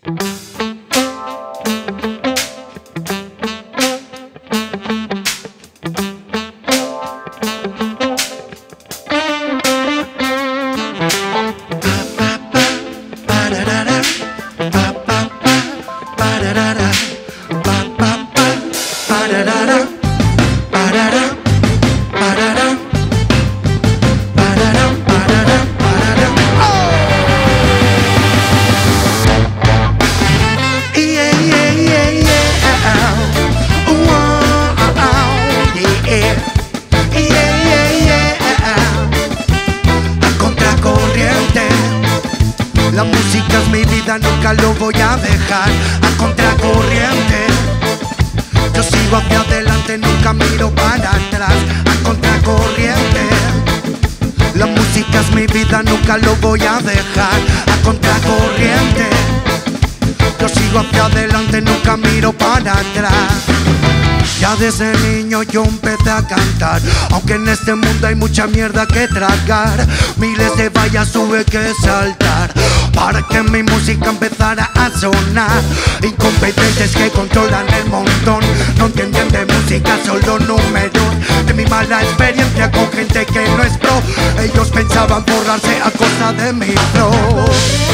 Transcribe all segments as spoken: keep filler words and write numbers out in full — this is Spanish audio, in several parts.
La música es mi vida, nunca lo voy a dejar a contracorriente. Yo sigo hacia adelante, nunca miro para atrás, a contracorriente. La música es mi vida, nunca lo voy a dejar a contracorriente. Yo sigo hacia adelante, nunca miro para atrás. Ya desde niño yo empecé a cantar, aunque en este mundo hay mucha mierda que tragar. Miles de vallas tuve que saltar para que mi música empezara a sonar. Incompetentes que controlan el montón, no entienden de música, solo números. De mi mala experiencia con gente que no es pro, ellos pensaban borrarse a costa de mi flow.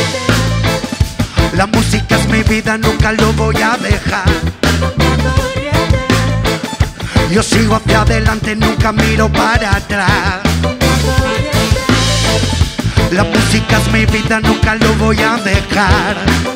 La música es mi vida, nunca lo voy a dejar. Yo sigo hacia adelante, nunca miro para atrás. La música es mi vida, nunca lo voy a dejar.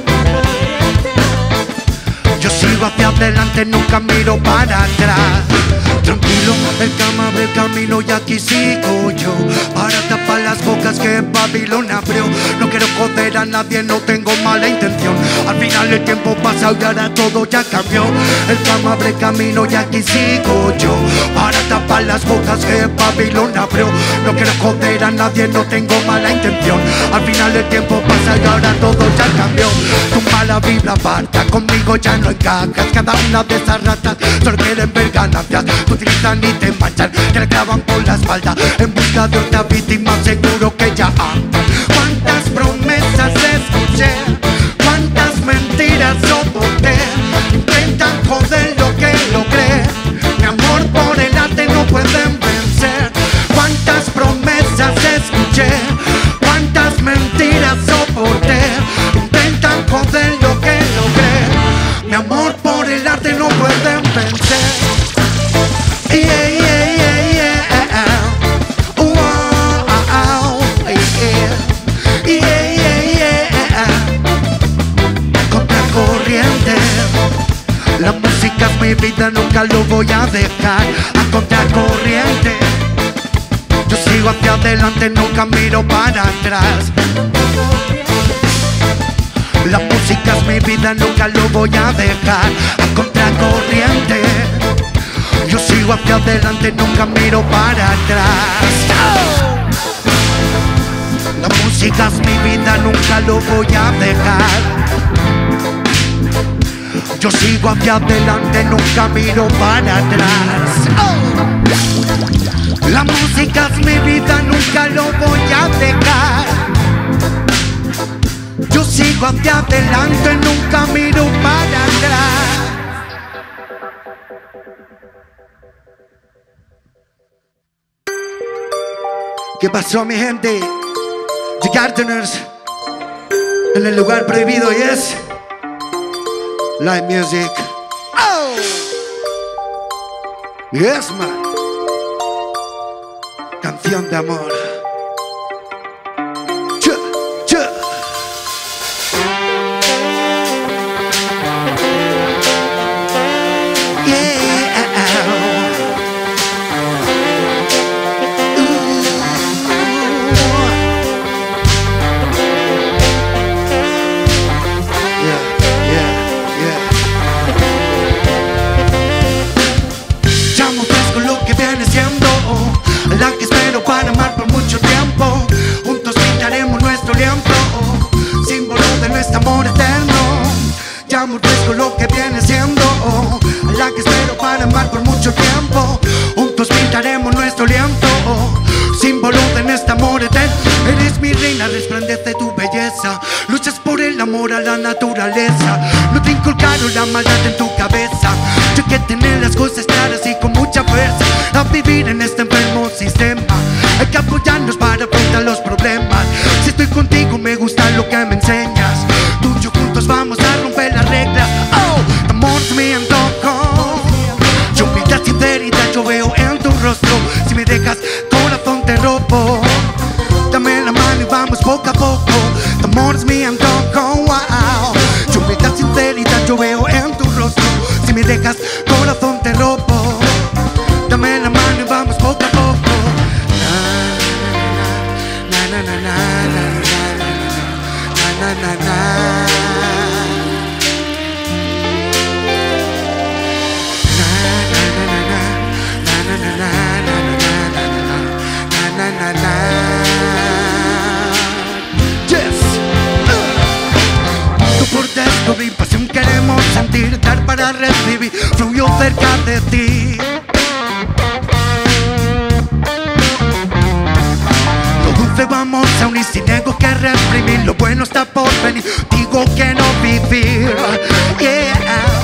Yo sigo hacia adelante, nunca miro para atrás. Tranquilo, el cama abre el camino y aquí sigo yo, para tapar las bocas que Babilón abrió. No quiero joder a nadie, no tengo mala intención. Al final el tiempo pasa y ahora todo ya cambió. El cama abre el camino y aquí sigo yo, para tapar las bocas que Babilón abrió. No quiero joder a nadie, no tengo mala intención. Al final el tiempo pasa y ahora todo ya cambió. Tu mala vibra aparta, conmigo ya no encajas. Cada una de esas ratas solo quieren ver ganancias. Te utilizan y te manchan, te la clavan por la espalda en busca de otra víctima, seguro que ya andan. Cuántas promesas escuché, cuántas mentiras soporté. Intentan joder lo que logré, mi amor por el arte no pueden vencer. Cuántas promesas escuché, cuántas mentiras soporté. Intentan joder lo que logré, mi amor por el arte no pueden vencer. Yeah, yeah, yeah, yeah. Wow, yeah. Yeah, yeah, yeah. Contracorriente. La música es mi vida, nunca lo voy a dejar a contracorriente. Yo sigo hacia adelante, nunca miro para atrás. La música es mi vida, nunca lo voy a dejar a contracorriente. Yo sigo hacia adelante, nunca miro para atrás. La música es mi vida, nunca lo voy a dejar. Yo sigo hacia adelante, nunca miro para atrás. La música es mi vida, nunca lo voy a dejar. Yo sigo hacia adelante, nunca miro para atrás. ¿Qué pasó, mi gente? The Gardeners en el lugar prohibido, yes. Live music. Oh, yes, man. Canción de amor. Ch, ch. Amor eterno, llamo fresco lo que viene siendo, la que espero para amar por mucho tiempo. Juntos pintaremos nuestro lienzo, símbolo de nuestro amor eterno. Eres mi reina, resplandece tu belleza, luchas por el el amor a la naturaleza. No te inculcaron la maldad en tu cabeza. Yo hay que tener las cosas claras y con mucha fuerza a vivir en este enfermo sistema. Hay que apoyarnos para afrontar los problemas. Si estoy contigo me gusta lo que me enseñas. Tú y yo juntos vamos a romper las reglas. Oh, amor me antojo. Yo humildad, sinceridad yo veo en tu rostro. Si me dejas corazón te robo. Dame la mano y vamos poco a poco. Tu amor es mi antojo, wow. Yo humildad, sinceridad yo veo en tu rostro. Si me dejas corazón te robo. Dame la mano y vamos poco a poco. Na na na na na na na na na na. Descubrir pasión queremos sentir, dar para recibir, fluyó cerca de ti. Lo dulce vamos a unir sin ego que reprimir, lo bueno está por venir, digo que no vivir. Yeah.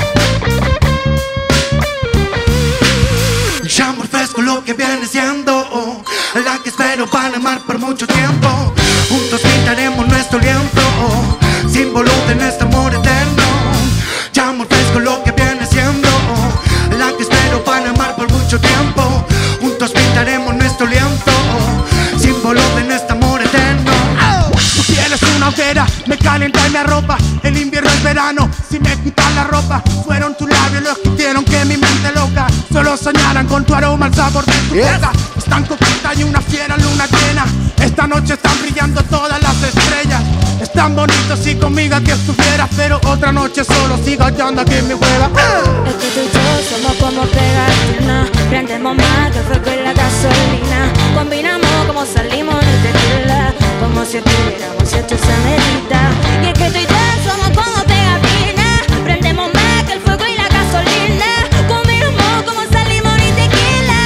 Ya amor fresco lo que viene siendo, la que espero para amar por mucho tiempo. Juntos pintaremos nuestro lienzo, símbolo de nuestro amor eterno. Ya amor fresco lo que viene siendo, la que espero para amar por mucho tiempo. Juntos pintaremos nuestro lienzo, símbolo de nuestro amor eterno. Oh. Tu piel es una hoguera, me calienta y me arropa. El invierno es verano, si me quitan la ropa. Fueron tus labios los que hicieron que mi mente loca solo soñaran con tu aroma, el sabor de tu yes. boca. Están coqueta y una fiera luna llena. Esta noche están brillando todas las estrellas. Están bonitos si conmigo aquí estuvieras, pero otra noche solo sigo hallando aquí en mi hueva. Es que tú y yo somos como pegatina. Prendemos más que el fuego y la gasolina. Combinamos como salimos en tequila, como si estuviéramos hechos a medida. Y es que tú y yo somos como pegatina. Prendemos más que el fuego y la gasolina. Combinamos como salimos en tequila.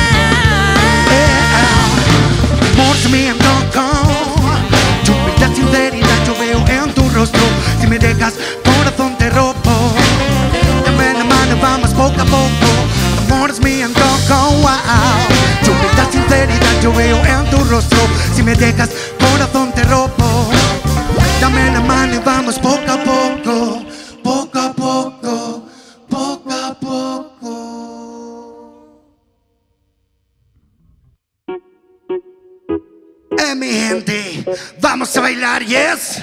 Amor se me antojo. Tu humildad, sinceridad yo veo en tu rostro. Si me dejas corazón te robo. Dame la mano, vamos poco a poco. Tu amor es mi antojo, wow. Tu humildad, sinceridad yo veo en tu rostro. Si me dejas corazón te robo. Dame la mano y vamos poco a poco. Poco a poco, poco a poco. Eh, mi gente, vamos a bailar, yes.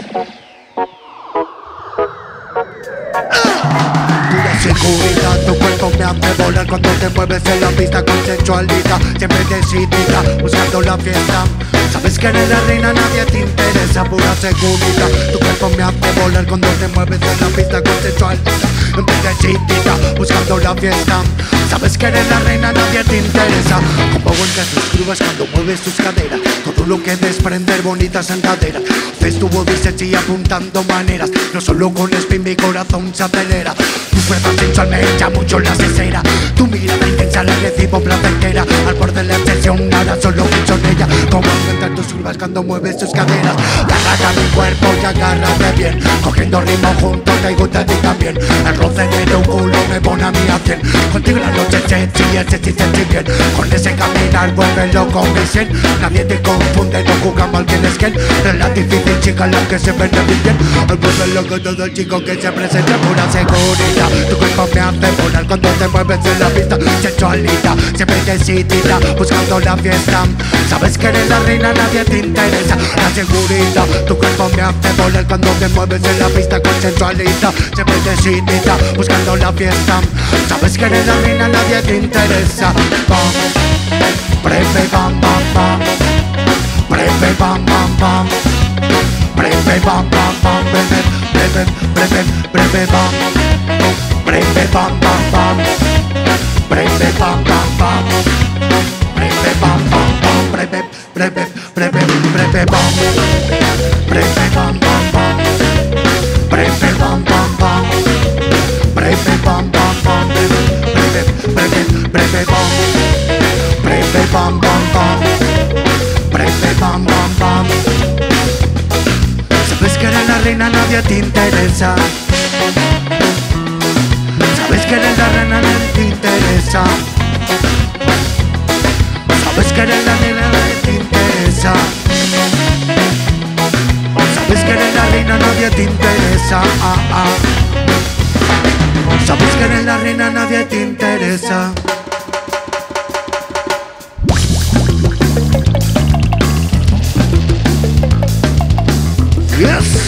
Pura seguridad, tu cuerpo me hace volar cuando te mueves en la pista con sensualidad. Siempre decidida, buscando la fiesta. Sabes que eres la reina, nadie te interesa. Pura seguridad, tu cuerpo me hace volar cuando te mueves en la pista con sensualidad. Siempre decidida, buscando la fiesta. Sabes que eres la reina, nadie te interesa. Como vuelcas tus curvas cuando mueves tus caderas. Todo lo que desprender bonitas encaderas. Ves tu body sexy apuntando maneras. No solo con spin mi corazón se acelera. Tu cuerpo sensual me echa mucho la cesera. Tu mirada intensa la recibo placentera. Al borde de la obsesión ahora solo pienso en ella. Como entre tus curvas cuando mueves tus caderas. Agarra mi cuerpo y agárrate bien. Cogiendo ritmo juntos te gusta a ti también. El roce de tu culo me pone a mí a cien. Contigo la noche sexy, el sexy sexy bien. Con ese caminar vuélvelo con mi cien. Nadie te confunde, no jugamos al que es quien. No es la difícil chica la que se vende bien. Al vuelve loco todo el chico que se presenta. Pura seguridad, tu cuerpo me hace volar cuando te mueves en la pista. Sensualidad, siempre decidida, buscando la fiesta. Sabes que eres la reina, nadie te interesa. La seguridad, tu cuerpo me hace volar cuando te mueves en la pista con sensualidad. Siempre decidida, buscando la fiesta. Sabes que eres la reina, nadie te interesa. Bam, breve, bam, bam, bam. Breve, bam, bam, bam. Breve, bam, bam, bam. Breve, breve, breve, breve, bam. Breve, bam, bam, bam. Breve, bam, bam, bam. Breve, bam, bam, bam. Breve, breve, breve, breve, bam. Breve, bam, bam, bam. Breve, bam, bam, bam. Breve, bam, bam, bam. Breve, breve, breve, bam. Breve, bam, bam, bam. Breve, bam, bam, bam. Sabes que eres la reina nadie te interesa. Sabes que eres la reina nadie te interesa. Sabes que eres la reina nadie te interesa. Sabes que eres la reina nadie te interesa. Ah, ah. Sabes que eres la reina nadie te interesa. Yes.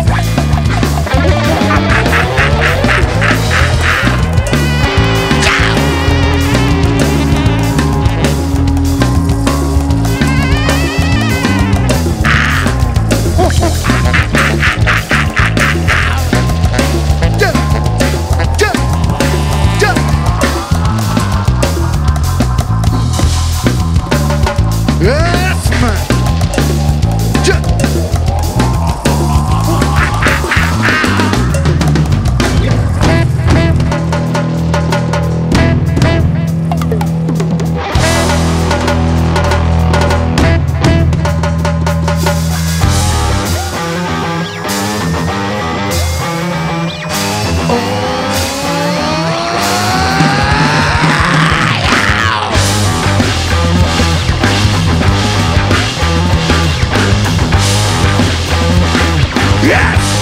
Yes, man. Yes!